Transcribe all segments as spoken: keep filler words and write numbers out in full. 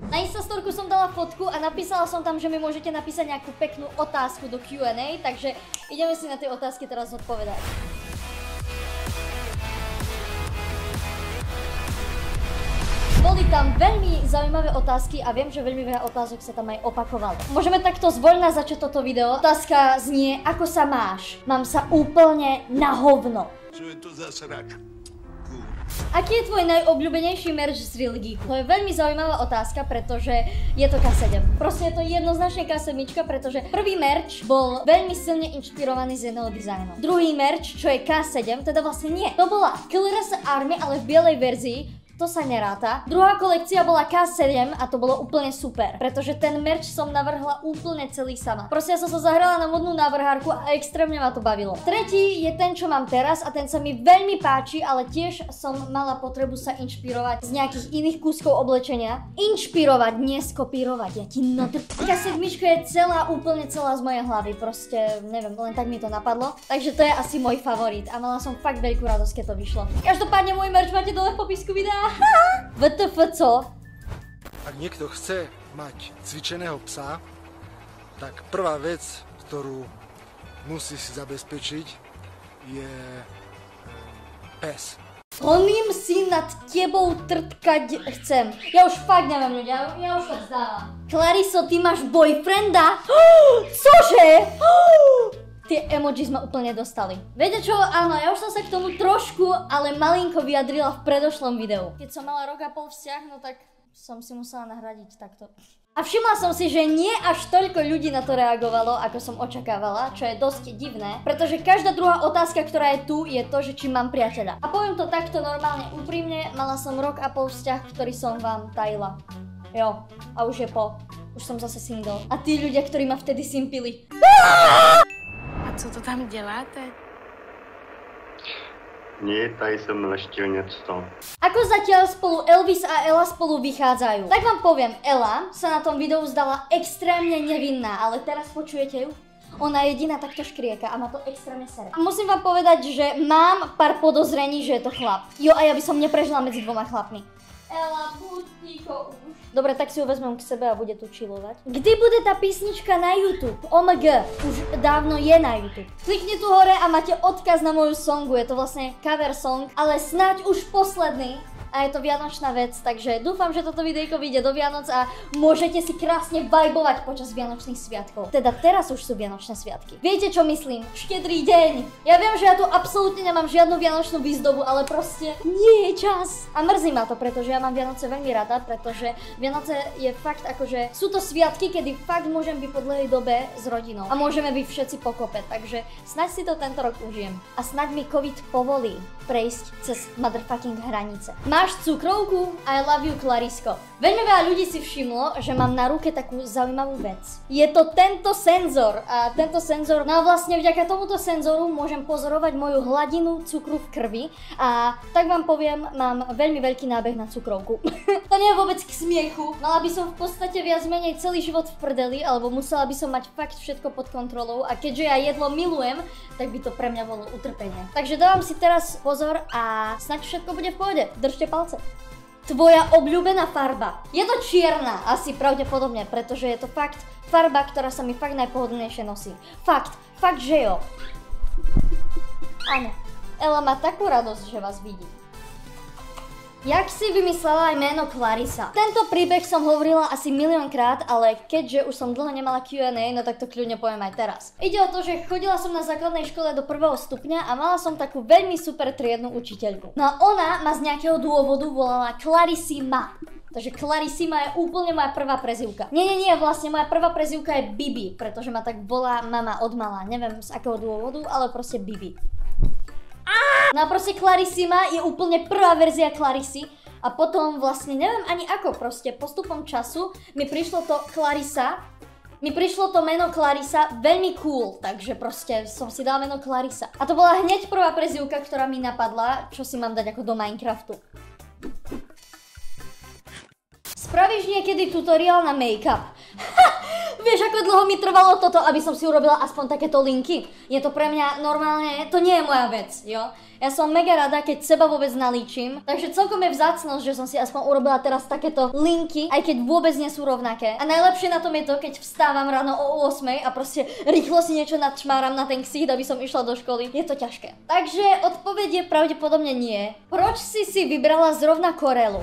Na Instastorku som dala fotku a napísala som tam, že mi môžete napísať nejakú peknú otázku do Q and A, takže ideme si na tie otázky teraz odpovedať. Boli tam veľmi zaujímavé otázky a viem, že veľmi veľa otázok sa tam aj opakovalo. Môžeme takto zvoľna začať toto video. Otázka znie, ako sa máš? Mám sa úplne na hovno. Čo je to za srač? Aký je tvoj najobľúbenejší merch z Real Geeku? To je veľmi zaujímavá otázka, pretože je to K sedem. Proste je to jednoznačne K sedem, pretože prvý merch bol veľmi silne inšpirovaný z jedného dizajnu. Druhý merch, čo je K sedem, teda vlastne nie. To bola Killer es Army, ale v bielej verzii. To sa neráta. Druhá kolekcia bola K sedem a to bolo úplne super, pretože ten merch som navrhla úplne celý sama. Proste ja som sa zahrala na modnú návrhárku a extrémne ma to bavilo. Tretí je ten, čo mám teraz a ten sa mi veľmi páči, ale tiež som mala potrebu sa inšpirovať z nejakých iných kúskov oblečenia. Inšpirovať, nie skopírovať. Ja ti no to... K sedem je celá, úplne celá z mojej hlavy. Proste, neviem, len tak mi to napadlo. Takže to je asi môj favorit a mala som fakt veľkú radosť, keď to vyšlo. Každopádne môj merch máte dole v popisku videa. vé té ef co? Ak niekto chce mať cvičeného psa, tak prvá vec, ktorú musí si zabezpečiť, je pes. Honým si nad tebou trtkať chcem. Ja už fakt neviem ľudia, ja už to vzdávam. Clariso, ty máš boyfrienda? Cože? Tie emojis ma úplne dostali. Viete čo? Áno, ja už som sa k tomu trošku, ale malinko vyjadrila v predošlom videu. Keď som mala rok a pol vzťah, no tak som si musela nahradiť takto. A všimla som si, že nie až toľko ľudí na to reagovalo, ako som očakávala, čo je dosť divné, pretože každá druhá otázka, ktorá je tu, je to, že či mám priateľa. A poviem to takto normálne úprimne, mala som rok a pol vzťah, ktorý som vám tajila. Jo, a už je po. Už som zase single. A tí ľudia, ktorí ma vtedy simpili. Co to tam děláte? Nie, tady jsem leštil něco. Ako zatiaľ spolu Elvis a Ela spolu vychádzajú? Tak vám poviem, Ela sa na tom videu zdala extrémne nevinná, ale teraz počujete ju? Ona jediná takto škrieka a má to extrémne sere. A musím vám povedať, že mám pár podozrení, že je to chlap. Jo, a ja by som neprežila medzi dvoma chlapmi. Ela, buď ticho už. Dobre, tak si ju vezmem k sebe a bude tu chillovať. Kdy bude tá písnička na YouTube? O em gé, už dávno je na YouTube. Klikni tu hore a máte odkaz na moju songu, je to vlastne cover song, ale snáď už posledný. A je to vianočná vec, takže dúfam, že toto videjko vyjde do Vianoc a môžete si krásne vibovať počas Vianočných sviatkov. Teda teraz už sú Vianočné sviatky. Viete, čo myslím? Štedrý deň. Ja viem, že ja tu absolútne nemám žiadnu vianočnú výzdobu, ale proste nie je čas. A mrzí ma to, pretože ja mám Vianoce veľmi rada, pretože Vianoce je fakt akože sú to sviatky, kedy fakt môžem byť po dlhej dobe s rodinou a môžeme byť všetci pokope, takže snaď si to tento rok užijem. A snaď mi COVID povolí prejsť cez motherfucking hranice. Máš cukrovku? I love you, Clarisko. Veľmi veľa ľudí si všimlo, že mám na ruke takú zaujímavú vec. Je to tento senzor a tento senzor, no vlastne vďaka tomuto senzoru môžem pozorovať moju hladinu cukru v krvi a tak vám poviem, mám veľmi veľký nábeh na cukrovku. To nie je vôbec k smiechu. Mala by som v podstate viac menej celý život v prdeli, alebo musela by som mať fakt všetko pod kontrolou a keďže ja jedlo milujem, tak by to pre mňa bolo utrpenie. Takže dávam si teraz pozor a snáď všetko bude v pohode. Držte palce. Tvoja obľúbená farba. Je to čierna, asi pravdepodobne, pretože je to fakt farba, ktorá sa mi fakt najpohodlnejšie nosí. Fakt, fakt, že jo. Áno, Ela má takú radosť, že vás vidí. Jak si vymyslela aj meno Clarisa? Tento príbeh som hovorila asi miliónkrát, ale keďže už som dlho nemala Q and A, no tak to kľudne poviem aj teraz. Ide o to, že chodila som na základnej škole do prvého stupňa a mala som takú veľmi super triednu učiteľku. No a ona ma z nejakého dôvodu volala Clarissima. Takže Clarissima je úplne moja prvá prezývka. Nie, nie, nie, vlastne moja prvá prezývka je Bibi, pretože ma tak volá mama od mala. Neviem z akého dôvodu, ale proste Bibi. No a proste Clarissima je úplne prvá verzia Clarissy a potom vlastne neviem ani ako, proste postupom času mi prišlo to Clarissa, mi prišlo to meno Clarissa veľmi cool, takže proste som si dala meno Clarissa. A to bola hneď prvá prezývka, ktorá mi napadla, čo si mám dať ako do Minecraftu. Spravíš niekedy tutoriál na make-up? Vieš, ako dlho mi trvalo toto, aby som si urobila aspoň takéto linky? Je to pre mňa normálne, to nie je moja vec, jo? Ja som mega rada, keď seba vôbec nalíčim, takže celkom je vzácnosť, že som si aspoň urobila teraz takéto linky, aj keď vôbec nie sú rovnaké. A najlepšie na tom je to, keď vstávam ráno o ôsmej a proste rýchlo si niečo nadšmáram na ten ksít, aby som išla do školy. Je to ťažké. Takže odpoveď je pravdepodobne nie. Proč si si vybrala zrovna Corelu?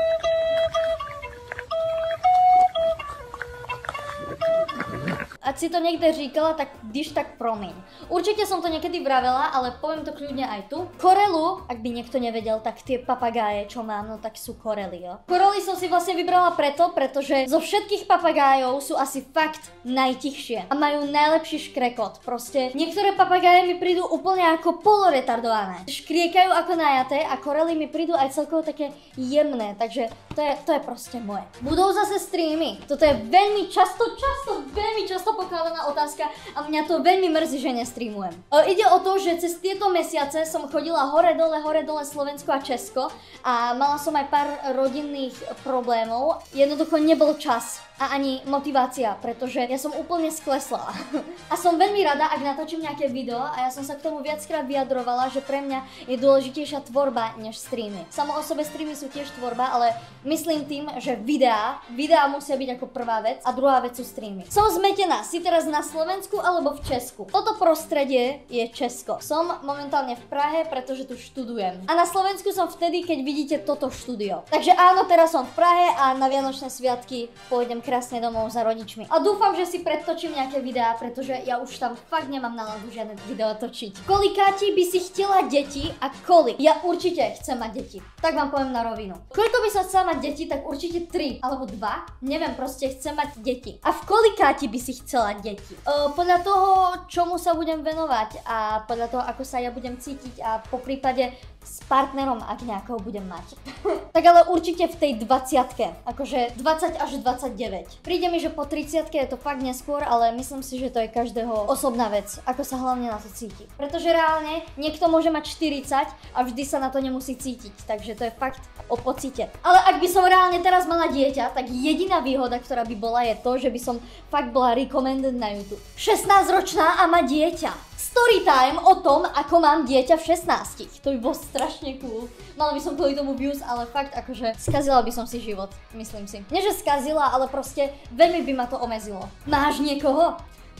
Ak si to niekde říkala, tak když tak promiň. Určite som to niekedy vravela, ale poviem to kľudne aj tu. Corelu, ak by niekto nevedel, tak tie papagáje, čo mám, no tak sú Corely, jo. Corely som si vlastne vybrala preto, pretože zo všetkých papagájov sú asi fakt najtichšie a majú najlepší škrekot. Proste niektoré papagáje mi prídu úplne ako poloretardované. Škriekajú ako najaté a Corely mi prídu aj celkovo také jemné, takže to je, to je proste moje. Budú zase streamy. Toto je veľmi často, často, veľmi často pokladaná otázka a mňa to veľmi mrzí, že nestreamujem. E, ide o to, že cez tieto mesiace som chodila hore dole, hore dole Slovensko a Česko a mala som aj pár rodinných problémov. Jednoducho nebol čas a ani motivácia, pretože ja som úplne sklesla. A som veľmi rada, ak natočím nejaké video a ja som sa k tomu viackrát vyjadrovala, že pre mňa je dôležitejšia tvorba než streamy. Samo o sebe streamy sú tiež tvorba, ale myslím tým, že videá, videá musia byť ako prvá vec a druhá vec sú streamy. Som zmetená, si teraz na Slovensku alebo v Česku. Toto prostredie je Česko. Som momentálne v Prahe, pretože tu študujem. A na Slovensku som vtedy, keď vidíte toto štúdio. Takže áno, teraz som v Prahe a na Vianočné sviatky pôjdem krásne domov za rodičmi. A dúfam, že si predtočím nejaké videá, pretože ja už tam fakt nemám náladu žiadne video točiť. Kolikáti by si chcela deti a kolik? Ja určite chcem mať deti. Tak vám poviem na rovinu. Koľko by som chcela mať deti, tak určite tri alebo dva. Neviem, proste chcem mať deti. A v kolikáti by si chcela deti? Uh, podľa toho, čomu sa budem venovať a podľa toho, ako sa ja budem cítiť a po prípade s partnerom, ak nejakého budem mať. Tak ale určite v tej dvadsiatke, akože dvadsať až dvadsaťdeväť. Príde mi, že po tridsiatke je to fakt neskôr, ale myslím si, že to je každého osobná vec, ako sa hlavne na to cíti. Pretože reálne niekto môže mať štyridsať a vždy sa na to nemusí cítiť, takže to je fakt o pocite. Ale ak by som reálne teraz mala dieťa, tak jediná výhoda, ktorá by bola, je to, že by som fakt bola recommended na YouTube. šestnásťročná a má dieťa. Story time o tom, ako mám dieťa v šestnástich. To by bolo strašne cool. Mala by som kvôli tomu views, ale fakt akože skazila by som si život, myslím si. Nie, že skazila, ale proste veľmi by ma to omezilo. Máš niekoho?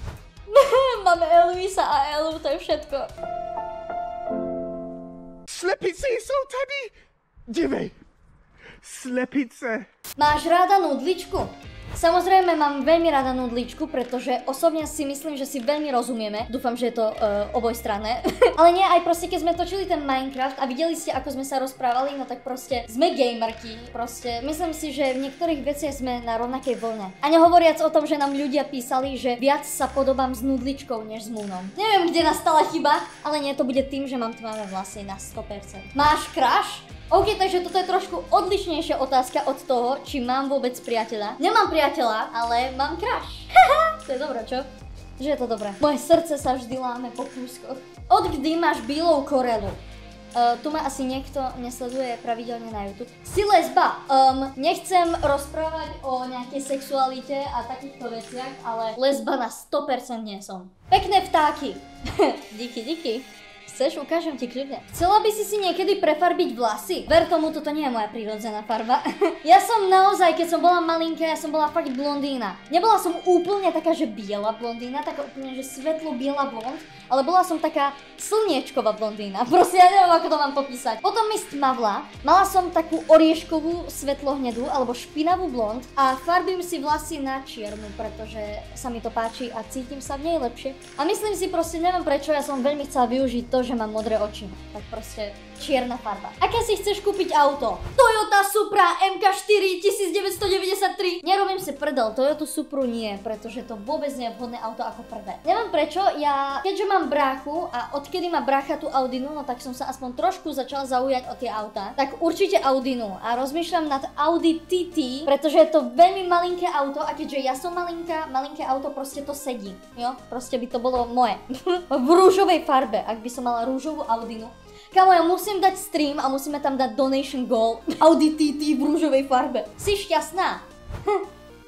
Máme Elvisa a Elu, to je všetko. Slepice jsou tady! Dívej! Slepice! Máš ráda nudličku? Samozrejme mám veľmi rada nudličku, pretože osobne si myslím, že si veľmi rozumieme. Dúfam, že je to uh, obojstranné. Ale nie, aj proste keď sme točili ten Minecraft a videli ste, ako sme sa rozprávali, no tak proste sme gamerky. Proste myslím si, že v niektorých veciach sme na rovnakej vlne. A nehovoriac o tom, že nám ľudia písali, že viac sa podobám s nudličkou než s Moonom. Neviem, kde nastala chyba, ale nie, to bude tým, že mám tmavé vlasy na sto percent. Máš crush? OK, takže toto je trošku odlišnejšia otázka od toho, či mám vôbec priateľa. Nemám priateľa, ale mám crush. To je dobré, čo? Že je to dobré. Moje srdce sa vždy láme po kúskoch. Odkdy máš bílou Corelu? Uh, tu ma asi niekto nesleduje pravidelne na YouTube. Si lesba. Um, nechcem rozprávať o nejakej sexualite a takýchto veciach, ale lesba na sto percent nie som. Pekné vtáky. Díky, díky. Chceš? Ukážem ti kľudne. Chcela by si si niekedy prefarbiť vlasy? Ver tomu, toto nie je moja prírodzená farba. Ja som naozaj, keď som bola malinká, ja som bola fakt blondína. Nebola som úplne taká, že biela blondína, taká úplne, že svetlo biela blond, ale bola som taká slniečková blondína. Proste ja neviem, ako to mám popísať. Potom mi stmavla, mala som takú orieškovú svetlohnedú alebo špinavú blond a farbím si vlasy na čiernu, pretože sa mi to páči a cítim sa v nej lepšie. A myslím si proste, neviem prečo, ja som veľmi chcela využiť to, že mám modré oči. Tak proste čierna farba. Aké si chceš kúpiť auto? Toyota Supra em ká štyri devätnásťstodeväťdesiattri. Nerobím si prdel, Toyota Supru nie, pretože to vôbec nie je vhodné auto ako prvé. Neviem prečo, ja keďže mám bráchu a odkedy má brácha tú Audinu, no tak som sa aspoň trošku začala zaujať o tie autá. Tak určite Audinu a rozmýšľam nad Audi té té, pretože je to veľmi malinké auto a keďže ja som malinká, malinké auto proste to sedí. Jo? Proste by to bolo moje. V rúžovej farbe, ak by som mala rúžovú Audinu. Kámo, ja musím dať stream a musíme tam dať donation goal. Audi té té v rúžovej farbe. Si šťastná?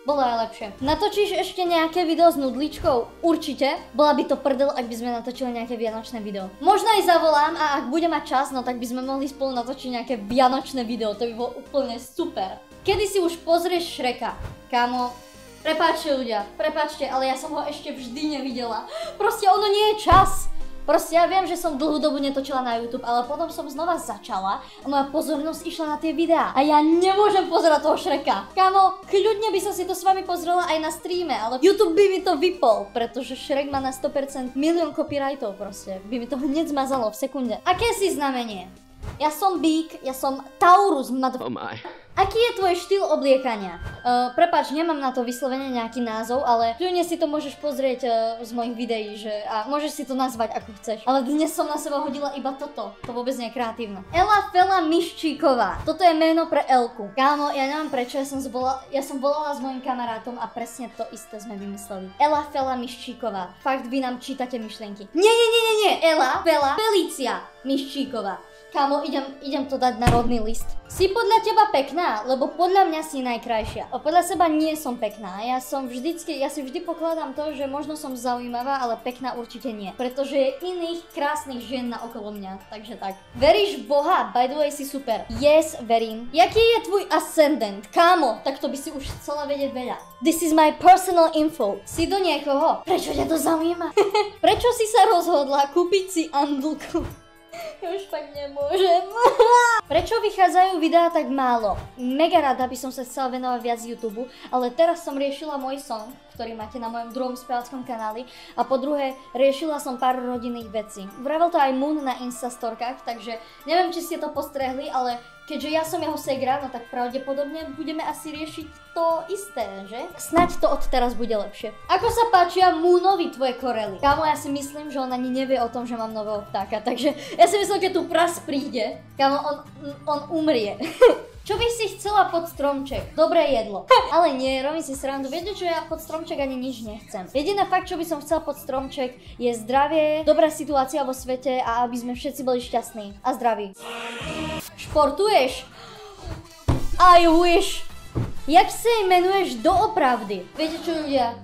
Bolo aj lepšie. Natočíš ešte nejaké video s nudličkou? Určite. Bola by to prdel, ak by sme natočili nejaké vianočné video. Možno aj zavolám a ak bude mať čas, no tak by sme mohli spolu natočiť nejaké vianočné video. To by bolo úplne super. Kedy si už pozrieš Shreka? Kámo, prepáčte ľudia, prepáčte, ale ja som ho ešte vždy nevidela. Proste ono nie je čas. Proste ja viem, že som dlhú dobu netočila na YouTube, ale potom som znova začala a moja pozornosť išla na tie videá. A ja nemôžem pozerať toho Shreka. Kámo, kľudne by som si to s vami pozrela aj na streame, ale YouTube by mi to vypol, pretože Shrek má na sto percent milión copyrightov proste. By mi to hneď zmazalo v sekunde. Aké si znamenie? Ja som bík, ja som Taurus, mad... Oh my. Aký je tvoj štýl obliekania? Uh, prepáč, nemám na to vyslovene nejaký názov, ale kľudne si to môžeš pozrieť uh, z mojich videí, že a môžeš si to nazvať ako chceš. Ale dnes som na seba hodila iba toto, to vôbec nie je kreatívne. Ela Fela Miščíková, toto je meno pre Elku. Kámo, ja neviem prečo, ja som, zvolala, ja som volala s mojim kamarátom a presne to isté sme vymysleli. Ela Fela Miščíková, fakt vy nám čítate myšlienky. Nie, nie, nie, nie, nie, Ela Fela Felícia Miščíková. Kámo, idem, idem to dať na rodný list. Si podľa teba pekná, lebo podľa mňa si najkrajšia. A podľa seba nie som pekná. Ja som vždycky, ja si vždy pokladám to, že možno som zaujímavá, ale pekná určite nie. Pretože je iných krásnych žien na okolo mňa. Takže tak. Veríš v Boha? By the way, si super. Yes, verím. Jaký je tvoj ascendant? Kámo, tak to by si už chcela vedieť veľa. This is my personal info. Si do niekoho? Prečo ťa to zaujíma? Prečo si sa rozhodla kúpiť si andulku? Ja už fakt nemôžem. Prečo vychádzajú videá tak málo? Mega rada by som sa chcela venovať viac YouTube, ale teraz som riešila môj song, ktorý máte na mojom druhom speváckom kanáli, a po druhé riešila som pár rodinných vecí. Vravel to aj Moon na Instastorkách, takže neviem, či ste to postrehli, ale keďže ja som jeho segra, no tak pravdepodobne budeme asi riešiť to isté, že? Snaď to od teraz bude lepšie. Ako sa páčia Moonovi tvoje korely? Kámo, ja si myslím, že on ani nevie o tom, že mám nového vtáka, takže ja si myslím, keď tu pras príde, kámo, on, on umrie. Čo by si chcela pod stromček? Dobré jedlo. Ale nie, robím si srandu. Viete čo, ja pod stromček ani nič nechcem. Jediné fakt, čo by som chcela pod stromček, je zdravie, dobrá situácia vo svete a aby sme všetci boli šťastní a zdraví. Športuješ? I wish. Jak sa menuješ doopravdy? Viete čo, ľudia?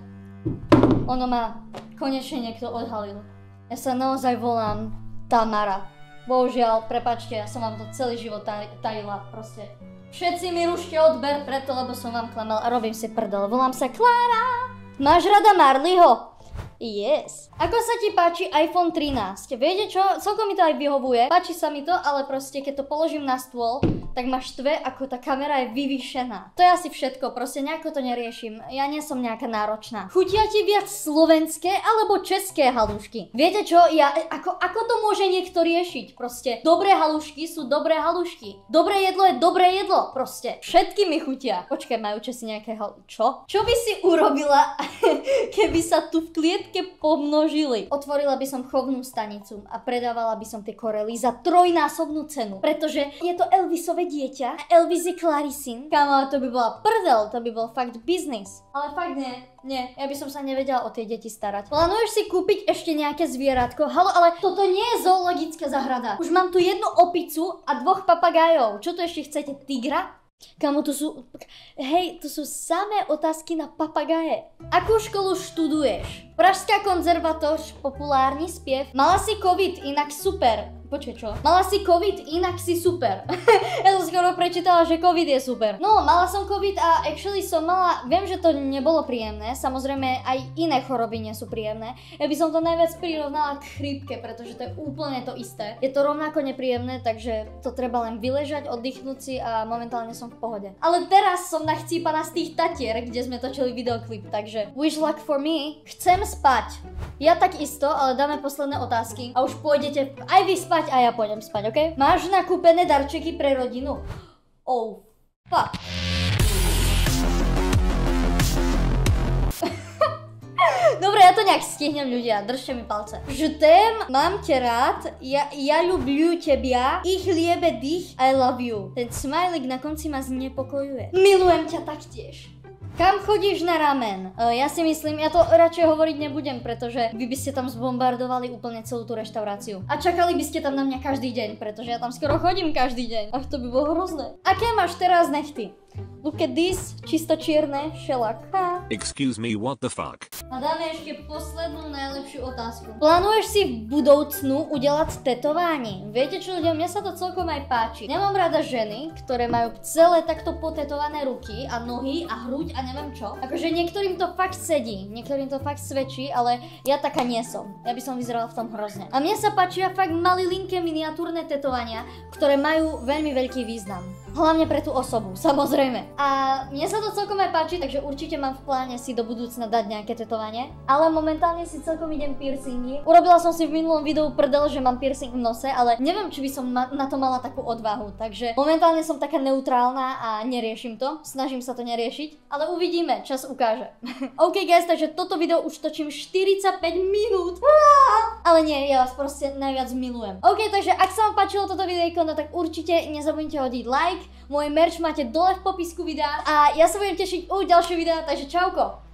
Ono ma konečne niekto odhalil. Ja sa naozaj volám Tamara. Bohužiaľ, prepáčte, ja som vám to celý život tajila, proste. Všetci mi rušte odber preto, lebo som vám klamal a robím si prdel. Volám sa Klára. Máš rada Marleyho? Yes. Ako sa ti páči iPhone trinásť? Viete čo? Celkom mi to aj vyhovuje. Páči sa mi to, ale proste keď to položím na stôl, tak ma štve, ako tá kamera je vyvýšená. To je asi všetko, proste nejako to neriešim. Ja nie som nejaká náročná. Chutia ti viac slovenské alebo české halušky? Viete čo? Ja, ako, ako to môže niekto riešiť? Proste dobré halušky sú dobré halušky. Dobré jedlo je dobré jedlo. Proste všetky mi chutia. Počkaj, majú Česi nejaké hal... Čo? Čo by si urobila, keby sa tu v klietke pomnožili? Otvorila by som chovnú stanicu a predávala by som tie korely za trojnásobnú cenu. Pretože je to Elvisové dieťa a Elvis je Clarisin. Kámo, to by bola prdel, to by bol fakt biznis. Ale fakt nie, nie, ja by som sa nevedela o tie deti starať. Plánuješ si kúpiť ešte nejaké zvieratko? Halo, ale toto nie je zoologická záhrada. Už mám tu jednu opicu a dvoch papagájov. Čo tu ešte chcete? Tigra? Kámo, tu sú... Hej, tu sú samé otázky na papagáje. Akú školu študuješ? Pražská konzervatoř, populárny spiev. Mala si covid, inak super. Počkej, čo? Mala si covid, inak si super. Ja som skoro prečítala, že covid je super. No, mala som covid a actually som mala... Viem, že to nebolo príjemné. Samozrejme, aj iné choroby nie sú príjemné. Ja by som to najviac prirovnala k chrípke, pretože to je úplne to isté. Je to rovnako nepríjemné, takže to treba len vyležať, oddychnúť si a momentálne som v pohode. Ale teraz som nachcípaná z tých Tatier, kde sme točili videoklip, takže wish luck for me. Chcem spať. Ja takisto, ale dáme posledné otázky a už pôjdete aj vy spať a ja pôjdem spať, ok? Máš nakúpené darčeky pre rodinu? Oh, fuck. Dobre, ja to nejak stihnem, ľudia, držte mi palce. Žtem, mám ťa rád, ja, ja ľubľu tebia, ich liebe dich, I love you. Ten smajlik na konci ma znepokojuje. Milujem ťa taktiež. Kam chodíš na ramen? Uh, ja si myslím, ja to radšej hovoriť nebudem, pretože vy by ste tam zbombardovali úplne celú tú reštauráciu. A čakali by ste tam na mňa každý deň, pretože ja tam skoro chodím každý deň. Ach, to by bolo hrozné. Aké máš teraz nechty? Look at this, čisto čierne, šelak. Ha. Excuse me, what the fuck? A dáme ešte poslednú najlepšiu otázku. Plánuješ si v budoucnu udelať tetovanie? Viete čo ľudia, mne sa to celkom aj páči. Nemám rada ženy, ktoré majú celé takto potetované ruky a nohy a hruď a neviem čo. Akože niektorým to fakt sedí, niektorým to fakt svedčí, ale ja taká nie som. Ja by som vyzerala v tom hrozne. A mne sa páčia fakt malilinké miniatúrne tetovania, ktoré majú veľmi veľký význam. Hlavne pre tú osobu, samozrejme. A mne sa to celkom aj páči, takže určite mám v pláne si do budúcna dať nejaké tetovanie. Ale momentálne si celkom idem piercingy. Urobila som si v minulom videu prdel, že mám piercing v nose, ale neviem, či by som ma na to mala takú odvahu. Takže momentálne som taká neutrálna a neriešim to. Snažím sa to neriešiť, ale uvidíme, čas ukáže. OK guys, takže toto video už točím štyridsaťpäť minút. Ale nie, ja vás proste najviac milujem. OK, takže ak sa vám páčilo toto videjko, no tak určite nezabudnite hodiť like. Môj merch máte dole v popisku videa a ja sa budem tešiť u ďalšieho videa, takže čauko!